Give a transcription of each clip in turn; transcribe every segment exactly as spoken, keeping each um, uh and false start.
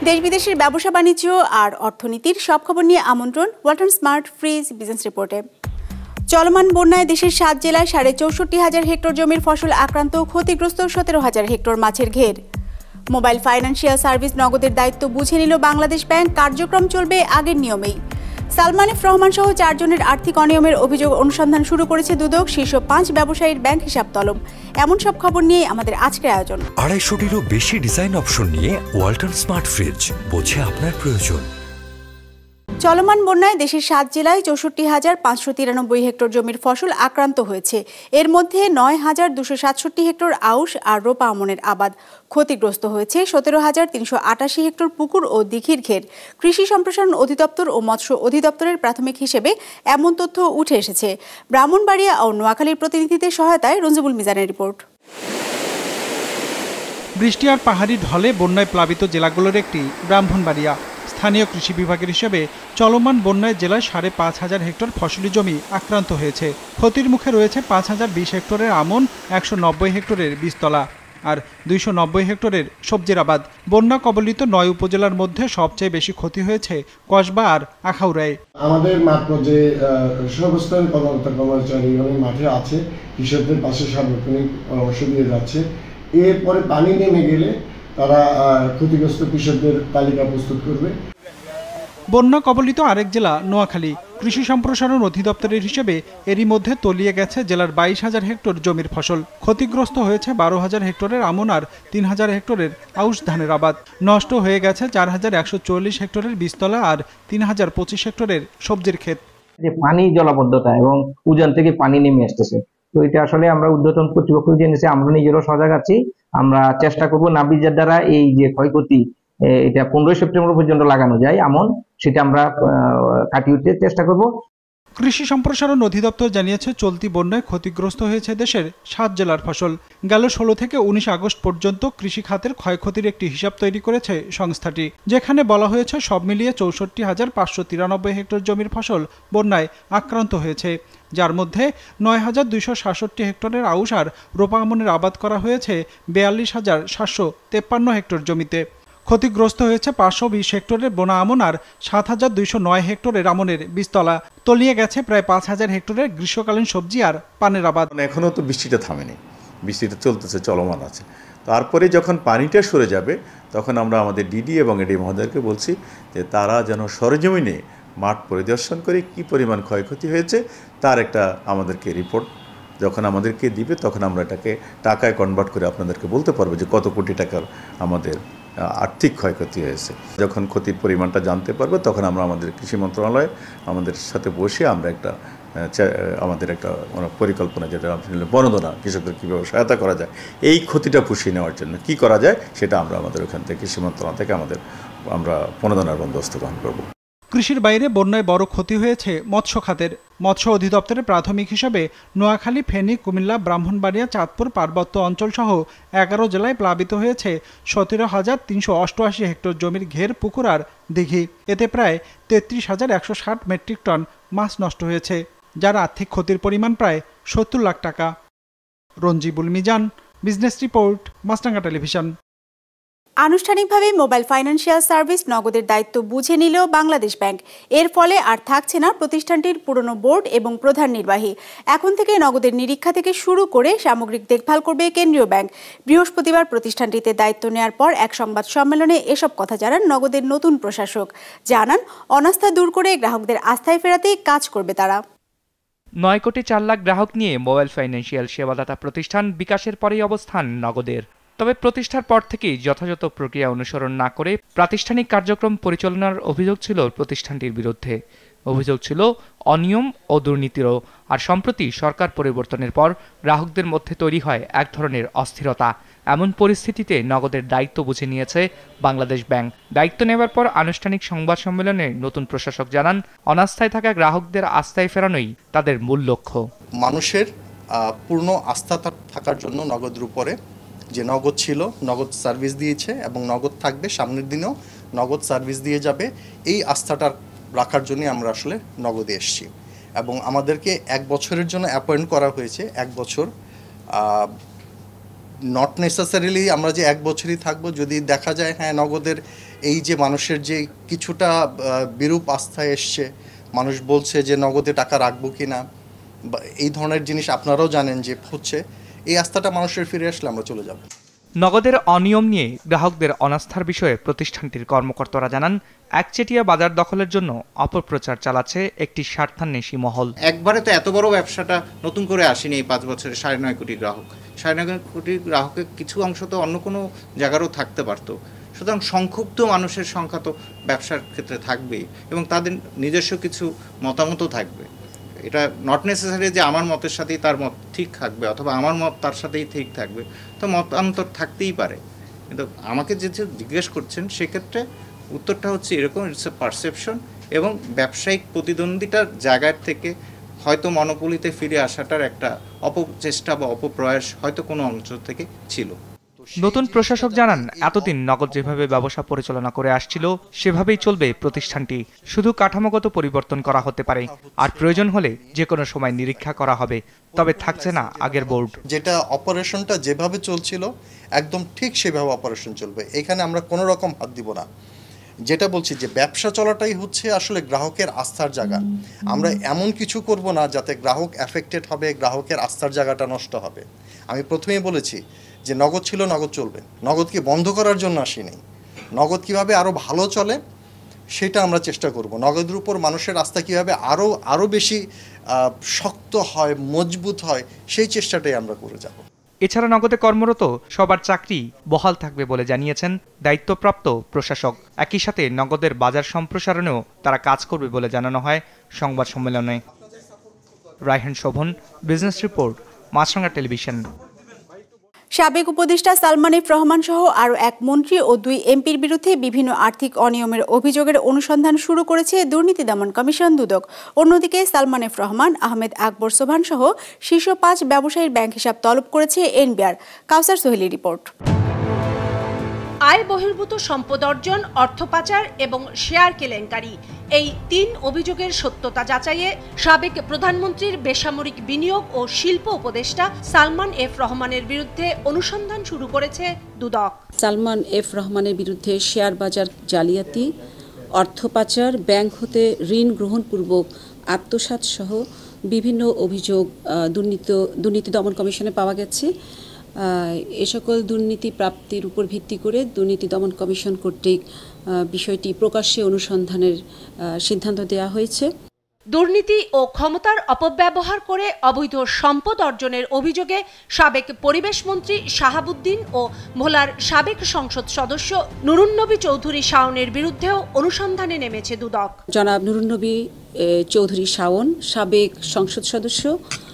দেশ বিদেশের ব্যবসা বাণিজ্য আর অর্থনীতির সব খবর নিয়ে আমন্ত্রণ ওয়ালটন স্মার্ট ফ্রিজ বিজনেস রিপোর্টে। চলমান বন্যায় দেশের সাত জেলায় সাড়ে চৌষট্টি হাজার হেক্টর জমির ফসল আক্রান্ত, ক্ষতিগ্রস্ত সতেরো হাজার হেক্টর মাছের ঘের। মোবাইল ফাইন্যান্সিয়াল সার্ভিস নগদের দায়িত্ব বুঝে নিল বাংলাদেশ ব্যাংক, কার্যক্রম চলবে আগের নিয়মেই। সালমান এফ রহমান সহ চারজনের আর্থিক অনিয়মের অভিযোগ অনুসন্ধান শুরু করেছে দুদক, শীর্ষ পাঁচ ব্যবসায়ীর ব্যাংক হিসাব তলব। এমন সব খবর নিয়ে আমাদের আজকের আয়োজন। আড়াইশোটিরও বেশি ডিজাইন অপশন নিয়ে ওয়ালটন স্মার্ট ফ্রিজ, বোঝে আপনার প্রয়োজন। চলমান বন্যায় দেশের সাত জেলায় চৌষট্টি হাজার পাঁচশো তিরানব্বই হেক্টর জমির ফসল আক্রান্ত হয়েছে। এর মধ্যে নয় হাজার দুশো সাতষট্টি হেক্টর আউশ আর রোপা আমনের আবাদ। ক্ষতিগ্রস্ত হয়েছে সতেরো হাজার তিনশো আটাশি হেক্টর পুকুর ও দিঘির ঘের। কৃষি সম্প্রসারণ অধিদপ্তর ও মৎস্য অধিদপ্তরের প্রাথমিক হিসেবে এমন তথ্য উঠে এসেছে। ব্রাহ্মণবাড়িয়া ও নোয়াখালীর প্রতিনিধিদের সহায়তায় রঞ্জিবুল মিজানের রিপোর্ট। বৃষ্টি আর পাহাড়ি ঢলে বন্যায় প্লাবিত জেলাগুলোর একটি ব্রাহ্মণবাড়িয়া। স্থানীয় কৃষি বিভাগের হিসেবে চলমান বন্যায় জেলায় সাড়ে পাঁচ হাজার হেক্টর ফসলি জমি আক্রান্ত হয়েছে। ক্ষতির মুখে রয়েছে পাঁচ হাজার বিশ হেক্টরের আমন, একশো নব্বই হেক্টরের বীজতলা আর দুইশো নব্বই হেক্টরের সবজির আবাদ। বন্যা কবলিত নয় উপজেলার মধ্যে সবচেয়ে বেশি ক্ষতি হয়েছে কসবা আর আখাউড়ায়। আমাদের মাঠ পর্যায়ে সর্বস্তরের কর্মকর্তা কর্মচারী মাঠে আছে, কৃষকদের পাশে সার্বক্ষণিক পরামর্শ দিয়ে যাচ্ছে। এরপরে পানি নেমে গেলে তারা ক্ষতিগ্রস্ত কৃষকদের তালিকা প্রস্তুত করবে। বন্যা কবলিত আরেক জেলা নোয়াখালী। কৃষি সম্প্রসারণ অধিদপ্তরের হিসেবে এরই মধ্যে তলিয়ে গেছে জেলার বাইশ হাজার হেক্টর জমির ফসল। ক্ষতিগ্রস্ত হয়েছে বারো হাজার হেক্টরের আমন আর তিন হাজার হেক্টরের আউশ ধানের আবাদ। নষ্ট হয়ে গেছে চার হাজার একশো চল্লিশ হেক্টরের বীজতলা আর তিন হাজার পঁচিশ হেক্টরের সবজির ক্ষেত। যে পানি জলাবদ্ধতা এবং উজান থেকে পানি নেমে আসতেছে, তো এটা আসলে আমরা ঊর্ধ্বতন কর্তৃপক্ষ জেনেছি, আমরা নিজেরও সজাগ আছি। আমরা চেষ্টা করব নাবিজার দ্বারা এই যে ক্ষয়ক্ষতি এটা পনেরোই সেপ্টেম্বর পর্যন্ত লাগানো যায় এমন, সেটা আমরা কাটিয়ে উঠতে চেষ্টা করব। কৃষি সম্প্রসারণ অধিদপ্তর জানিয়েছে চলতি বন্যায় ক্ষতিগ্রস্ত হয়েছে দেশের সাত জেলার ফসল। গেল ষোলো থেকে উনিশ আগস্ট পর্যন্ত কৃষি খাতের ক্ষয়ক্ষতির একটি হিসাব তৈরি করেছে সংস্থাটি, যেখানে বলা হয়েছে সব মিলিয়ে চৌষট্টি হাজার পাঁচশো তিরানব্বই হেক্টর জমির ফসল বন্যায় আক্রান্ত হয়েছে, যার মধ্যে নয় হাজার দুইশো সাতষট্টি হেক্টরের আউশ আর রোপা আমনের আবাদ করা হয়েছে বিয়াল্লিশ হাজার সাতশো তেপ্পান্ন হেক্টর জমিতে। ক্ষতিগ্রস্ত হয়েছে পাঁচশো বিশ হেক্টরের বোনা আমন আর সাত হাজার দুইশো নয় হেক্টরের আমনের বীজতলা। তলিয়ে গেছে প্রায় পাঁচ হাজার হেক্টরের গ্রীষ্মকালীন সবজি আর পানের আবাদ। এখনও তো বৃষ্টিটা থামেনি, বৃষ্টিটা চলতেছে, চলমান আছে। তারপরে যখন পানিটা সরে যাবে তখন আমরা আমাদের ডিডি এবং এডি মহোদয়কে বলছি যে তারা যেন সরেজমিনে মাঠ পরিদর্শন করে কি পরিমাণ ক্ষয়ক্ষতি হয়েছে তার একটা আমাদেরকে রিপোর্ট যখন আমাদেরকে দিবে তখন আমরা এটাকে টাকায় কনভার্ট করে আপনাদেরকে বলতে পারবো যে কত কোটি টাকার আমাদের আর্থিক ক্ষয়ক্ষতি হয়েছে। যখন ক্ষতির পরিমাণটা জানতে পারবো তখন আমরা আমাদের কৃষি মন্ত্রণালয় আমাদের সাথে বসে আমরা একটা আমাদের একটা পরিকল্পনা, যেটা বনদনা কৃষকদের কীভাবে সহায়তা করা যায়, এই ক্ষতিটা পুষিয়ে নেওয়ার জন্য কি করা যায় সেটা আমরা আমাদের ওখান থেকে কৃষি মন্ত্রণালয় থেকে আমাদের আমরা বনদনার বন্দোবস্ত গ্রহণ করবো। কৃষির বাইরে বন্যায় বড় ক্ষতি হয়েছে মৎস্য খাতের। মৎস্য অধিদপ্তরের প্রাথমিক হিসাবে নোয়াখালী, ফেনী, কুমিল্লা, ব্রাহ্মণবাড়িয়া, চাঁদপুর পার্বত্য অঞ্চল সহ এগারো জেলায় প্লাবিত হয়েছে সতেরো হাজার তিনশো অষ্টআশি হেক্টর জমির ঘের, পুকুর আর দিঘি। এতে প্রায় তেত্রিশ হাজার একশো ষাট মেট্রিক টন মাছ নষ্ট হয়েছে, যার আর্থিক ক্ষতির পরিমাণ প্রায় সত্তর লাখ টাকা। Ranjibul Mizan, business report, Maasranga television. আনুষ্ঠানিকভাবে মোবাইল ফাইন্যান্সিয়াল সার্ভিস নগদের দায়িত্ব বুঝে নিল বাংলাদেশ ব্যাংক। এর ফলে আর থাকছে না প্রতিষ্ঠানটির পুরনো বোর্ড এবং প্রধান নির্বাহী। এখন থেকে নগদের নিরীক্ষা থেকে শুরু করে সামগ্রিক দেখভাল করবে কেন্দ্রীয় ব্যাংক। বৃহস্পতিবার প্রতিষ্ঠানটিতে দায়িত্ব নেয়ার পর এক সংবাদ সম্মেলনে এসব কথা জানান নগদের নতুন প্রশাসক। জানান, অনাস্থা দূর করে গ্রাহকদের আস্থায় ফেরাতে কাজ করবে তারা। নয় কোটি চার লাখ গ্রাহক নিয়ে মোবাইল ফাইন্যান্সিয়াল সেবাদাতা প্রতিষ্ঠান বিকাশের পরেই অবস্থান নগদের। তবে প্রতিষ্ঠার পর থেকেই যথাযথ প্রক্রিয়া অনুসরণ না করে প্রাতিষ্ঠানিক কার্যক্রম পরিচালনার অভিযোগ ছিল প্রতিষ্ঠানটির বিরুদ্ধে। অভিযোগ ছিল অনিয়ম ও দুর্নীতিরও। আর সম্প্রতি সরকার পরিবর্তনের পর গ্রাহকদের মধ্যে তৈরি হয় এক ধরনের অস্থিরতা। এমন পরিস্থিতিতে নগদের দায়িত্ব বুঝে নিয়েছে বাংলাদেশ ব্যাংক। দায়িত্ব নেওয়ার পর আনুষ্ঠানিক সংবাদ সম্মেলনে নতুন প্রশাসক জানান, অনাস্থায় থাকা গ্রাহকদের আস্থায় ফেরানোই তাদের মূল লক্ষ্য। মানুষের পূর্ণ আস্থা থাকার জন্য নগদের উপরে, যে নগদ ছিল, নগদ সার্ভিস দিয়েছে এবং নগদ থাকবে, সামনের দিনেও নগদ সার্ভিস দিয়ে যাবে, এই আস্থাটা রাখার জন্য আমরা আসলে নগদে এসেছি। এবং আমাদেরকে এক বছরের জন্য অ্যাপয়েন্ট করা হয়েছে, এক বছর নট নেসেসারিলি আমরা যে এক বছরই থাকবো, যদি দেখা যায় হ্যাঁ নগদের এই যে মানুষের যে কিছুটা বিরূপ আস্থা এসছে, মানুষ বলছে যে নগদে টাকা রাখবো কি না, এই ধরনের জিনিস আপনারাও জানেন যে হচ্ছে, এই আস্থাটা মানুষের ফিরে আসলে আমরা চলে যাব। নগদের অনিয়ম নিয়ে গ্রাহকদের অনাস্থার বিষয়ে প্রতিষ্ঠানটির কর্মকর্তারা জানান, একচেটিয়া বাজার দখলের জন্য অপপ্রচার চালাচ্ছে একটি স্বার্থান্বেষী মহল। একবারে তো এত বড় ব্যবসাটা নতুন করে আসেনি এই পাঁচ বছরে। সাড়ে নয় কোটি গ্রাহক, সাড়ে নয় কোটি গ্রাহকের কিছু অংশ তো অন্য কোনো জায়গারও থাকতে পারতো। সুতরাং সংক্ষুব্ধ মানুষের সংখ্যা তো ব্যবসার ক্ষেত্রে থাকবেই এবং তাদের নিজস্ব কিছু মতামতও থাকবে। এটা নট নেসেসারি যে আমার মতের সাথেই তার মত ঠিক থাকবে অথবা আমার মত তার সাথেই ঠিক থাকবে, তো মতান্তর থাকতেই পারে। কিন্তু আমাকে যে জিজ্ঞেস করছেন সেক্ষেত্রে উত্তরটা হচ্ছে এরকম, ইটস এ পারসেপশন এবং ব্যবসায়িক প্রতিদ্বন্দ্বিতার জায়গার থেকে হয়তো মনোপলিতে ফিরে আসাটার একটা অপচেষ্টা বা অপপ্রয়াস হয়তো কোনো অংশ থেকে ছিল। নতুন প্রশাসক জানান, এতদিন নগদ যেভাবে ব্যবসা পরিচালনা করে আসছিল সেভাবেই চলবে প্রতিষ্ঠানটি। শুধু কাঠামোগত পরিবর্তন করা হতে পারে, আর প্রয়োজন হলে যে কোনো সময় নিরীক্ষা করা হবে, তবে থাকছে না আগের বোর্ড। যেটা অপারেশনটা যেভাবে চলছিল একদম ঠিক সেভাবে অপারেশন চলবে, এখানে আমরা কোনো রকম হাত দিব না। যেটা বলছি যে ব্যবসা চলাটাই হচ্ছে আসলে গ্রাহকের আস্থার জায়গা। আমরা এমন কিছু করব না যাতে গ্রাহক অ্যাফেক্টেড হবে, গ্রাহকের আস্থার জায়গাটা নষ্ট হবে। আমি প্রথমেই বলেছি যে নগদ ছিল, নগদ চলবে, নগদকে বন্ধ করার জন্য আসি নাই। নগদ কিভাবে আরও ভালো চলে সেটা আমরা চেষ্টা করব। নগদের উপর মানুষের আস্থা কীভাবে আরও আরও বেশি শক্ত হয়, মজবুত হয়, সেই চেষ্টাটাই আমরা করে যাব। এছাড়া নগদে কর্মরত সবার চাকরি বহাল থাকবে বলে জানিয়েছেন দায়িত্বপ্রাপ্ত প্রশাসক। একই সাথে নগদের বাজার সম্প্রসারণেও তারা কাজ করবে বলে জানানো হয় সংবাদ সম্মেলনে। Raihan Shovon, business report, Maasranga television. সাবেক উপদেষ্টা সালমান এফ রহমান সহ আরও এক মন্ত্রী ও দুই এমপির বিরুদ্ধে বিভিন্ন আর্থিক অনিয়মের অভিযোগের অনুসন্ধান শুরু করেছে দুর্নীতি দমন কমিশন দুদক। অন্যদিকে সালমান এফ রহমান, আহমেদ আকবর সোবহান সহ শীর্ষ পাঁচ ব্যবসায়ীর ব্যাংক হিসাব তলব করেছে এনবিআর। কাউসার সোহেলি রিপোর্ট। আয় বহির্ভূত সম্পদ অর্জন, অর্থ পাচার এবং শেয়ার কেলেঙ্কারি, এই তিন অভিযোগের সত্যতা যাচাইয়ে সাবেক প্রধানমন্ত্রীর বেসামরিক বিনিয়োগ ও শিল্প উপদেষ্টা সালমান এফ রহমানের বিরুদ্ধে অনুসন্ধান শুরু করেছে দুদক। সালমান এফ রহমানের বিরুদ্ধে শেয়ার বাজার জালিয়াতি, অর্থ পাচার, ব্যাংক হতে ঋণ গ্রহণপূর্বক আত্মসাৎ সহ বিভিন্ন অভিযোগ দুর্নীতি দুর্নীতি দমন কমিশনে পাওয়া গেছে। এ সকল দুর্নীতি প্রাপ্তির উপর ভিত্তি করে দুর্নীতি দমন কমিশন কর্তৃক বিষয়টি প্রকাশ্যে অনুসন্ধানের সিদ্ধান্ত দেওয়া হয়েছে। দুর্নীতি ও ক্ষমতার অপব্যবহার করে অবৈধ সম্পদ অর্জনের অভিযোগে সাবেক পরিবেশ মন্ত্রী শাহাবুদ্দিন ও ভোলার সাবেক সংসদ সদস্য নুরুন্নবী চৌধুরী শাওনের বিরুদ্ধেও অনুসন্ধানে নেমেছে দুদক। জনাব নুরুন্নবী চৌধুরী শাওন সাবেক সংসদ সদস্য,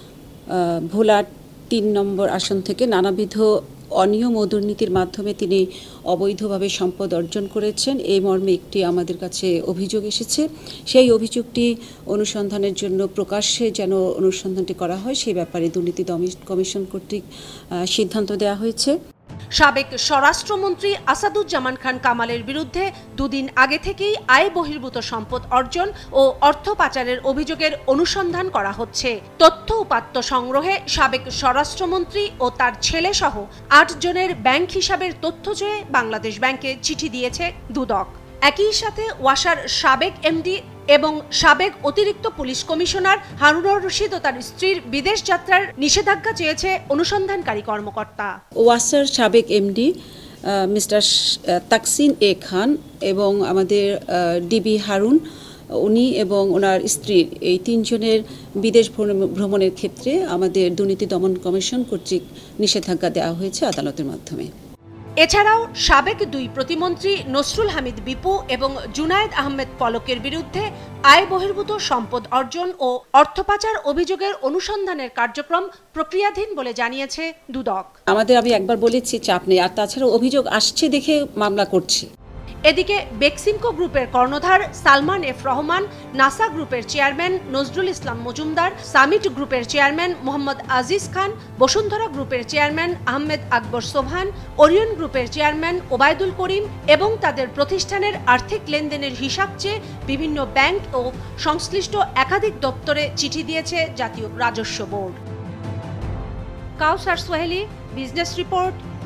ভোলার তিন নম্বর আসন থেকে নানাবিধ অনিয়ম ও দুর্নীতির মাধ্যমে তিনি অবৈধভাবে সম্পদ অর্জন করেছেন, এই মর্মে একটি আমাদের কাছে অভিযোগ এসেছে। সেই অভিযোগটি অনুসন্ধানের জন্য প্রকাশ্যে যেন অনুসন্ধানটি করা হয় সেই ব্যাপারে দুর্নীতি দমন কমিশন কর্তৃক সিদ্ধান্ত দেওয়া হয়েছে। সাবেক স্বরাষ্ট্রমন্ত্রী আসাদুজ্জামান খান কামালের বিরুদ্ধে দুদিন আগে থেকেই আয় বহির্ভূত সম্পদ অর্জন ও অর্থ পাচারের অভিযোগের অনুসন্ধান করা হচ্ছে। তথ্য উপাত্ত সংগ্রহে সাবেক স্বরাষ্ট্রমন্ত্রী ও তার ছেলে সহ আট জনের ব্যাংক হিসাবের তথ্য চেয়ে বাংলাদেশ ব্যাংকে চিঠি দিয়েছে দুদক। একই সাথে ওয়াসার সাবেক এমডি এবং সাবেক অতিরিক্ত পুলিশ কমিশনার হারুনুর রশিদ ও তার স্ত্রীর বিদেশ যাত্রার নিষেধাজ্ঞা চেয়েছে অনুসন্ধানকারী কর্মকর্তা। ওয়াসার সাবেক এমডি মিস্টার তাকসিন এ খান এবং আমাদের ডিবি হারুন, উনি এবং ওনার স্ত্রীর এই তিনজনের বিদেশ ভ্রমণের ক্ষেত্রে আমাদের দুর্নীতি দমন কমিশন কর্তৃক নিষেধাজ্ঞা দেওয়া হয়েছে আদালতের মাধ্যমে। এছাড়াও সাবেক দুই প্রতিমন্ত্রী নসরুল হামিদ বিপু এবং জুনায়েদ আহমেদ পলকের বিরুদ্ধে আয় বহির্ভূত সম্পদ অর্জন ও অর্থ পাচার অভিযোগের অনুসন্ধানের কার্যক্রম প্রক্রিয়াধীন বলে জানিয়েছে দুদক। আমাদের আমি একবার বলেছি চাপ নেই, আর তাছাড়া অভিযোগ আসছে দেখে মামলা করছি। এদিকে বেক্সিমকো গ্রুপের কর্ণধার সালমান এফ রহমান, নাসা গ্রুপের চেয়ারম্যান নজরুল ইসলাম মজুমদার, সামিট গ্রুপের চেয়ারম্যান মোহাম্মদ আজিজ খান, বসুন্ধরা গ্রুপের চেয়ারম্যান আহমেদ আকবর সোবহান, ওরিয়ন গ্রুপের চেয়ারম্যান ওবায়দুল করিম এবং তাদের প্রতিষ্ঠানের আর্থিক লেনদেনের হিসাব চেয়ে বিভিন্ন ব্যাংক ও সংশ্লিষ্ট একাধিক দপ্তরে চিঠি দিয়েছে জাতীয় রাজস্ব board. Kawsar Soheli, business report,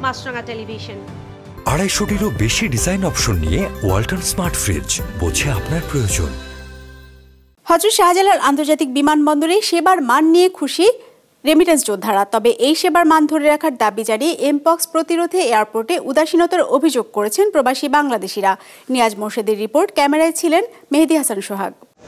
Maasranga television. আড়াইশোটিরও বেশি ডিজাইন অপশন নিয়ে ওয়ালটন স্মার্ট ফ্রিজ, বোঝে আপনার প্রয়োজন। হযরত শাহজালাল আন্তর্জাতিক বিমানবন্দরে সেবার মান নিয়ে খুশি রেমিটেন্স যোদ্ধারা। তবে এই সেবার মান ধরে রাখার দাবি জানিয়ে এমপক্স প্রতিরোধে এয়ারপোর্টে উদাসীনতার অভিযোগ করেছেন প্রবাসী বাংলাদেশিরা। নিয়াজ মোর্শেদের রিপোর্ট, ক্যামেরায় ছিলেন মেহেদী হাসান সোহাগ।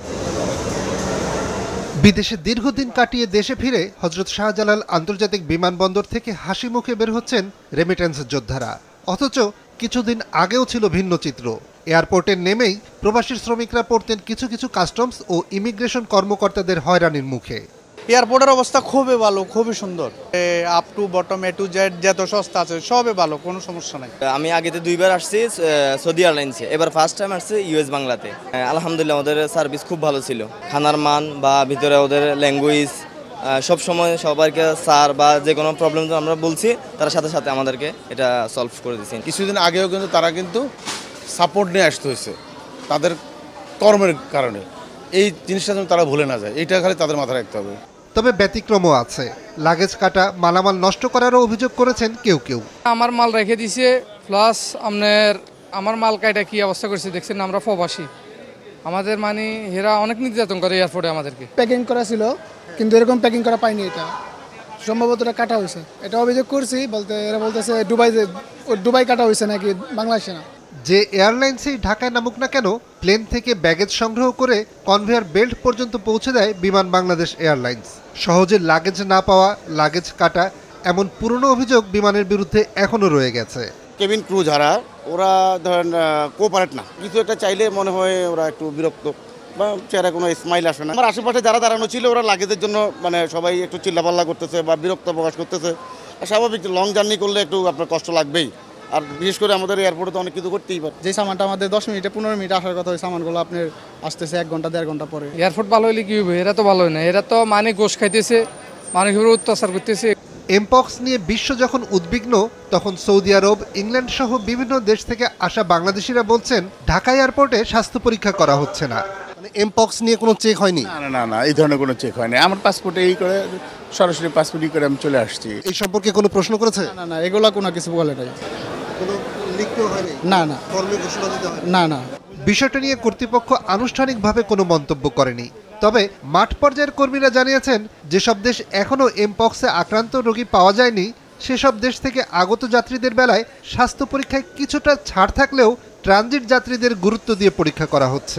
বিদেশে দীর্ঘদিন কাটিয়ে দেশে ফিরে হযরত শাহজালাল আন্তর্জাতিক বিমানবন্দর থেকে হাসি মুখে বের হচ্ছেন রেমিটেন্স যোদ্ধারা। অথচ কিছুদিন আগেও ছিল ভিন্ন চিত্র। এয়ারপোর্টে নেমেই প্রবাসী শ্রমিকরা পড়তেন কিছু কিছু কাস্টমস ও ইমিগ্রেশন কর্মকর্তাদের হয়রানির মুখে। এয়ারপোর্টের অবস্থা খুবই ভালো, খুবই সুন্দর, up to bottom A to Z যত সস্তা আছে সবই ভালো, কোনো সমস্যা নাই। আমি আগেতে দুইবার আসছি সৌদি এয়ারলাইন্সে, এবার ফার্স্ট টাইম আসছি ইউএস বাংলাতে। আলহামদুলিল্লাহ ওদের সার্ভিস খুব ভালো ছিল, খানার মান বা ভিতরে ওদের ল্যাঙ্গুয়েজ সব সময় সবাইকে স্যার বা যে কোনো প্রবলেম আমরা বলছি তার সাথে সাথে আমাদেরকে এটা সলভ করে দিচ্ছেন। কিছুদিন আগেও কিন্তু তারা কিন্তু সাপোর্ট নিয়ে আসতে হয়েছে তাদের কর্মের কারণে, এই জিনিসটা যেন তারা ভুলে না যায়, এইটা খালি তাদের মাথায় রাখতে হবে। তবে ব্যতিক্রমও আছে, লাগেজ কাটা, মালামাল নষ্ট করারও অভিযোগ করেছেন কেউ কেউ। আমার মাল রেখে দিছে, প্লাস আপনার আমার মাল কাটা কি অবস্থা করছে দেখছেন, আমরা প্রবাসী, আমাদের মানে হেরা অনেক নির্যাতন করে এয়ারপোর্টে আমাদেরকে। প্যাকিং করা ছিল কিন্তু এরকম প্যাকিং করা পাইনি, এটা সম্ভবত এটা কাটা হয়েছে, এটা অভিযোগ করছি। বলতে এরা বলতেছে দুবাই দুবাই কাটা হয়েছে নাকি বাংলাদেশে না। যে এয়ারলাইন্সেই ঢাকায় নামুক না কেন, প্লেন থেকে ব্যাগেজ সংগ্রহ করে কনভেয়ার বেল্ট পর্যন্ত পৌঁছে দেয় বিমান বাংলাদেশ এয়ারলাইন্স। সহজে লাগেজ না পাওয়া, লাগেজ কাটা, এমন পুরনো অভিযোগ বিমানের বিরুদ্ধে এখনো রয়ে গেছে। কেবিন ক্রু যারা, ওরা ধরেন কোঅপারেট না, কিছু একটা চাইলে মনে হয় ওরা একটু বিরক্ত বা চেহারা কোনো স্মাইল আসে না। আমার আশেপাশে যারা দাঁড়ানো ছিল ওরা লাগেজের জন্য মানে সবাই একটু চিল্লাপাল্লা করতেছে বা বিরক্ত প্রকাশ করতেছে। স্বাভাবিক, লং জার্নি করলে একটু আপনার কষ্ট লাগবেই, আর বিশেষ করে আমাদের এয়ারপোর্টে তো অনেক কিছু করতেই পারে। যে সামানটা আমাদের দশ মিনিটে পনেরো মিনিট আসার কথা, ওই সামানগুলো আপনার আসতেছে এক ঘন্টা দেড় ঘন্টা পরে। এয়ারপোর্ট ভালো হলে কি হবে, এরা তো ভালো হয় না, এরা তো মানে গোশ খাইতেছে, মানুষের অত্যাচার করতেছে। এমপক্স নিয়ে বিশ্ব যখন উদ্বিগ্ন, তখন সৌদি আরব, ইংল্যান্ড সহ বিভিন্ন দেশ থেকে আসা বাংলাদেশিরা বলছেন ঢাকা এয়ারপোর্টে স্বাস্থ্য পরীক্ষা করা হচ্ছে না। মানে এমপক্স নিয়ে কোনো চেক হয়নি? না না না, এই ধরনের কোনো চেক হয়নি। আমার পাসপোর্টে এই করে সরাসরি পাসপোর্ট করে আমি চলে আসছি। এই সম্পর্কে কোনো প্রশ্ন করেছে? না না, এগুলা কোনো কিছু বলে নাই। কোনো লিখিত হয়নি? না না, ফর্মে ঘোষণা দিতে হয়? না না। বিষয়টা নিয়ে কর্তৃপক্ষ আনুষ্ঠানিকভাবে কোনো মন্তব্য করেনি। তবে মাঠ পর্যায়ের কর্মীরা জানিয়েছেন, যেসব দেশ এখনও এমপক্সে আক্রান্ত রোগী পাওয়া যায়নি, সেসব দেশ থেকে আগত যাত্রীদের বেলায় স্বাস্থ্য পরীক্ষায় কিছুটা ছাড় থাকলেও ট্রানজিট যাত্রীদের গুরুত্ব দিয়ে পরীক্ষা করা হচ্ছে।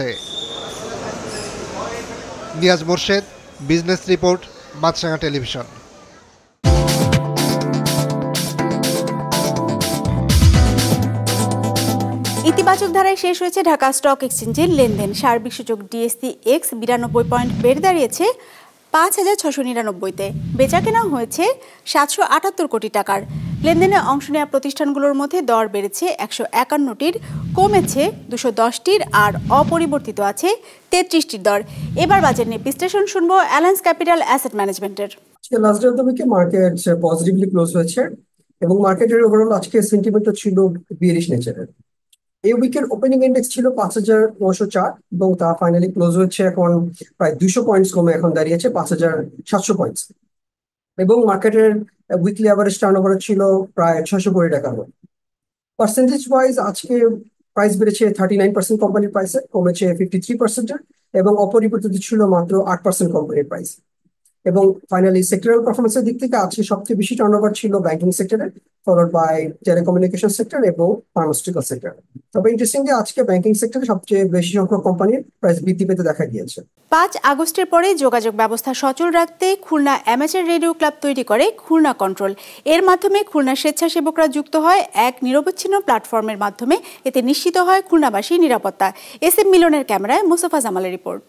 Niaz Morshed, business report, Maasranga television. ইতিবাচক ধারায় শেষ হয়েছে ঢাকা স্টক এক্সচেঞ্জের লেনদেন। সার্বিক সূচক ডিএসসি এক্স বিরানব্বই পয়েন্ট বেড়ে দাঁড়িয়েছে পাঁচ হাজার ছশো নিরানব্বইতে। বেচা কেনা হয়েছে সাতশো আটাত্তর কোটি টাকার। লেনদেনে অংশ নেওয়া প্রতিষ্ঠানগুলোর মধ্যে দর বেড়েছে একশো একান্নটির, কমেছে দুশো দশটির, আর অপরিবর্তিত আছে তেত্রিশটির দর। এবার বাজার নিয়ে বিশ্লেষণ শুনবো অ্যালায়েন্স ক্যাপিটাল অ্যাসেট ম্যানেজমেন্টের। লাস্ট ডে অফ দ্য উইকে মার্কেট পজিটিভলি ক্লোজ হয়েছে এবং মার্কেটের ওভারঅল আজকে সেন্টিমেন্টটা ছিল বিয়ারিশ নেচারের। এই উইকের ওপেনিং ইন্ডেক্স ছিল পাঁচ হাজার নশো চার এবং তা ফাইনালি ক্লোজ হচ্ছে এখন প্রায় দুইশো পয়েন্টস কমে এখন দাঁড়িয়েছে পাঁচ হাজার সাতশো পয়েন্টস এবং মার্কেটের উইকলি অ্যাভারেজ টার্নওভার ছিল প্রায় ছয়শো কোটি টাকার মতো। পার্সেন্টেজ ওয়াইজ আজকে প্রাইস বেড়েছে থার্টি নাইন পার্সেন্ট কোম্পানির প্রাইসে, কমেছে ফিফটি থ্রি পার্সেন্টের এবং অপরিবর্তিত ছিল মাত্র আট পার্সেন্ট কোম্পানির প্রাইস। এবং ফাইনালি সেক্টরাল পারফরমেন্সের দিক থেকে আজকে সবচেয়ে বেশি টার্নওভার ছিল ব্যাংকিং সেক্টরে, ফলোড বাই টেলিকমিউনিকেশন সেক্টর এবং ফার্মাসিউটিক্যাল সেক্টর। তবে ইন্টারেস্টিংলি আজকে ব্যাংকিং সেক্টরে সবচেয়ে বেশি সংখ্যক কোম্পানির প্রাইস বৃদ্ধি পেতে দেখা গিয়েছে। পাঁচ আগস্টের পরে যোগাযোগ ব্যবস্থা সচল রাখতে খুলনা অ্যামেচার রেডিও ক্লাব তৈরি করে খুলনা কন্ট্রোল। এর মাধ্যমে খুলনা স্বেচ্ছাসেবকরা যুক্ত হয় এক নিরবচ্ছিন্ন প্ল্যাটফর্মের মাধ্যমে। এতে নিশ্চিত হয় খুলনাবাসীর নিরাপত্তা। এস এম মিলনের ক্যামেরায় মোস্তফা জামালের রিপোর্ট।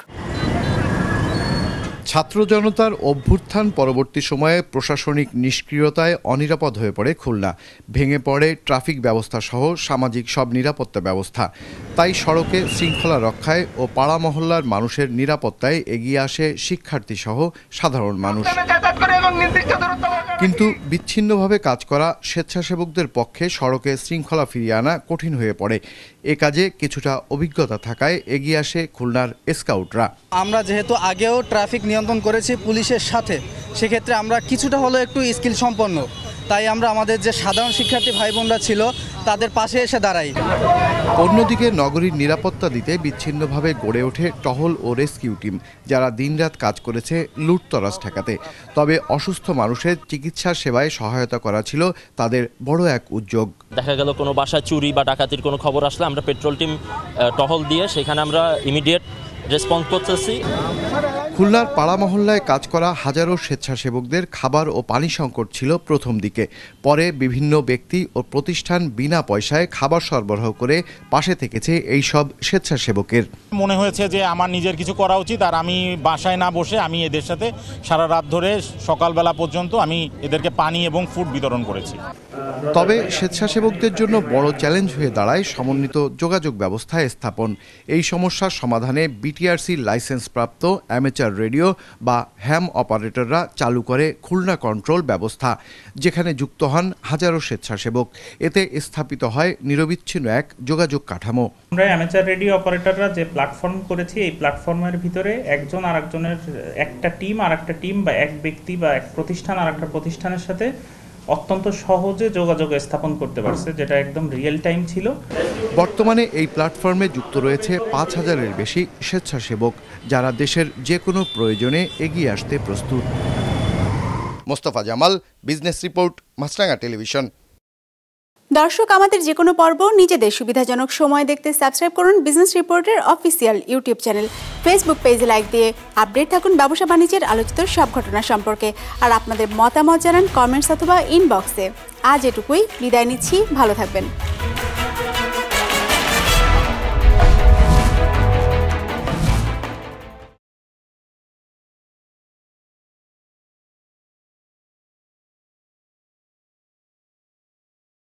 ছাত্র জনতার অভ্যুত্থান পরবর্তী সময়ে প্রশাসনিক নিষ্ক্রিয়তায় অনিরাপদ হয়ে পড়ে খুলনা। ভেঙে পড়ে ট্রাফিক ব্যবস্থা সহ সামাজিক সব নিরাপত্তা ব্যবস্থা। তাই সড়কে শৃঙ্খলা রক্ষায় ও পাড়া মহল্লার মানুষের নিরাপত্তায় এগিয়ে আসে শিক্ষার্থী সহ সাধারণ মানুষ। কিন্তু বিচ্ছিন্নভাবে কাজ করা স্বেচ্ছাসেবকদের পক্ষে সড়কে শৃঙ্খলা ফিরিয়ে আনা কঠিন হয়ে পড়ে। এ কাজে কিছুটা অভিজ্ঞতা থাকায় এগিয়ে আসে খুলনার স্কাউটরা। আমরা যেহেতু আগেও ট্রাফিক নিয়ন্ত্রণ করেছি পুলিশের সাথে, সেক্ষেত্রে আমরা কিছুটা হলেও একটু স্কিল সম্পন্ন। তাই আমরা আমাদের যে সাধারণ শিক্ষার্থী ভাই বোনরা ছিল তাদের পাশে এসে দাঁড়াই। অন্যদিকে নগরীর নিরাপত্তা দিতে বিচ্ছিন্নভাবে গড়ে ওঠে টহল ও রেস্কিউ টিম, যারা দিনরাত কাজ করেছে লুটতরাজ ঠেকাতে। তবে অসুস্থ মানুষের চিকিৎসা সেবায় সহায়তা করা ছিল তাদের বড় এক উদ্যোগ। দেখা গেল কোনো বাসায় চুরি বা ডাকাতির কোনো খবর আসলে আমরা পেট্রোল টিম টহল দিয়ে সেখানে আমরা ইমিডিয়েট রেসপন্স করতেছি। খুলনার পাড়া মহল্লায় কাজ করা হাজারো স্বেচ্ছাসেবকদের খাবার ও পানি সংকট ছিল প্রথম দিকে। পরে বিভিন্ন ব্যক্তি ও প্রতিষ্ঠান বিনা পয়সায় খাবার সরবরাহ করে পাশে থেকেছে এই সব স্বেচ্ছাসেবকের। মনে হয়েছে যে আমার নিজের কিছু করা উচিত, আর আমি বাসায় না বসে আমি এদের সাথে সারা রাত ধরে সকালবেলা পর্যন্ত আমি এদেরকে পানি এবং ফুড বিতরণ করেছি। তবে স্বেচ্ছাসেবকদের জন্য বড় চ্যালেঞ্জ হয়ে দাঁড়ায় সমন্বিত যোগাযোগ ব্যবস্থা স্থাপন। এই সমস্যার সমাধানে বিটিআরসি লাইসেন্সপ্রাপ্ত অ্যামেচার রেডিও বা হ্যাম অপারেটররা চালু করে খুলনা কন্ট্রোল ব্যবস্থা, যেখানে যুক্ত হন হাজারো স্বেচ্ছাসেবক। এতে স্থাপিত হয় নিরবিচ্ছিন্ন এক যোগাযোগ কাঠামো। আমরা অ্যামেচার রেডিও অপারেটররা যে প্ল্যাটফর্ম করেছি, এই প্ল্যাটফর্মের ভিতরে একজন আর একজনের একটা টিম আর একটা টিম বা এক ব্যক্তি বা এক প্রতিষ্ঠান আর একটা প্রতিষ্ঠানের সাথে অত্যন্ত সহজে যোগাযোগ স্থাপন করতে পারছে, যেটা একদম রিয়েল টাইম ছিল। বর্তমানে এই প্ল্যাটফর্মে যুক্ত রয়েছে পাঁচ হাজারের বেশি স্বেচ্ছাসেবক, যারা দেশের যে কোনো প্রয়োজনে এগিয়ে আসতে প্রস্তুত। Mostafa Jamal, business report, Maasranga television. দর্শক, আমাদের যে কোনো পর্ব নিজেদের সুবিধাজনক সময় দেখতে সাবস্ক্রাইব করুন বিজনেস রিপোর্টের অফিসিয়াল ইউটিউব চ্যানেল। ফেসবুক পেজে লাইক দিয়ে আপডেট থাকুন ব্যবসা বাণিজ্যের আলোচিত সব ঘটনা সম্পর্কে। আর আপনাদের মতামত জানান কমেন্টস অথবা ইনবক্সে। আজ এটুকুই, বিদায় নিচ্ছি, ভালো থাকবেন।